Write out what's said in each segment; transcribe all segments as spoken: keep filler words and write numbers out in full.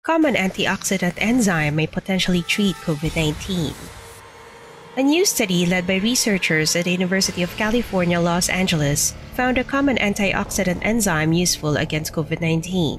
Common antioxidant enzyme may potentially treat COVID nineteen. A new study led by researchers at the University of California, Los Angeles found a common antioxidant enzyme useful against COVID nineteen.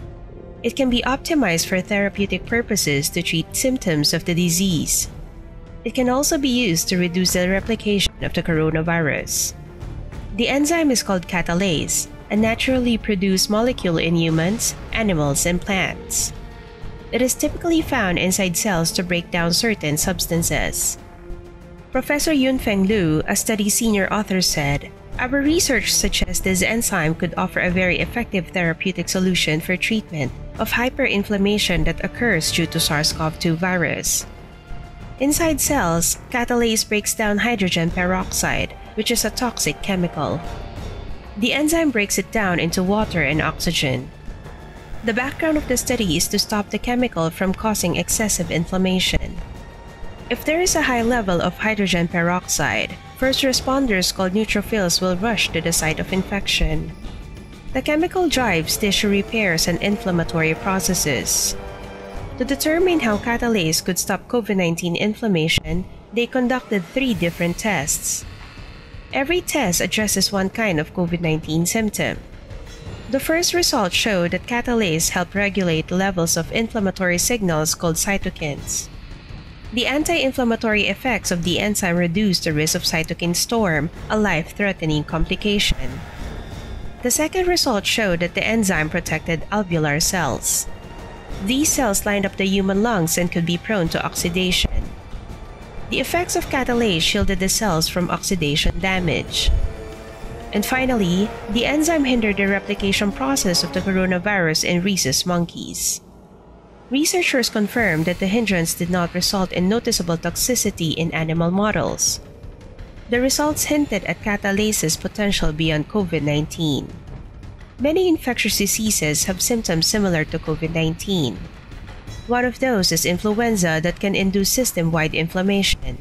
It can be optimized for therapeutic purposes to treat symptoms of the disease. It can also be used to reduce the replication of the coronavirus. The enzyme is called catalase, a naturally produced molecule in humans, animals, and plants. It is typically found inside cells to break down certain substances. Professor Yunfeng Liu, a study senior author, said, "Our research suggests this enzyme could offer a very effective therapeutic solution for treatment of hyperinflammation that occurs due to SARS-C o V two virus." Inside cells, catalase breaks down hydrogen peroxide, which is a toxic chemical. The enzyme breaks it down into water and oxygen. The background of the study is to stop the chemical from causing excessive inflammation. If there is a high level of hydrogen peroxide, first responders called neutrophils will rush to the site of infection. The chemical drives tissue repairs and inflammatory processes. To determine how catalase could stop COVID nineteen inflammation, they conducted three different tests. Every test addresses one kind of COVID nineteen symptom. The first result showed that catalase helped regulate the levels of inflammatory signals called cytokines. The anti-inflammatory effects of the enzyme reduced the risk of cytokine storm, a life-threatening complication. The second result showed that the enzyme protected alveolar cells. These cells lined up the human lungs and could be prone to oxidation. The effects of catalase shielded the cells from oxidation damage. And finally, the enzyme hindered the replication process of the coronavirus in rhesus monkeys. Researchers confirmed that the hindrance did not result in noticeable toxicity in animal models. The results hinted at catalase's potential beyond COVID nineteen. Many infectious diseases have symptoms similar to COVID nineteen. One of those is influenza that can induce system-wide inflammation.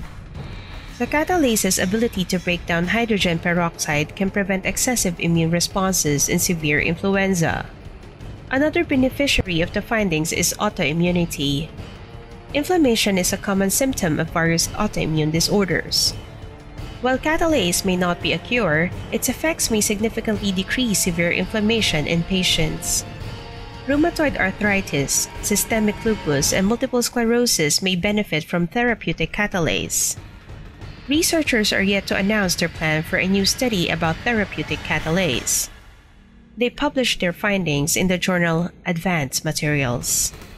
The catalase's ability to break down hydrogen peroxide can prevent excessive immune responses in severe influenza. Another beneficiary of the findings is autoimmunity. Inflammation is a common symptom of various autoimmune disorders. While catalase may not be a cure, its effects may significantly decrease severe inflammation in patients. Rheumatoid arthritis, systemic lupus, and multiple sclerosis may benefit from therapeutic catalase. Researchers are yet to announce their plan for a new study about therapeutic catalase. They published their findings in the journal Advanced Materials.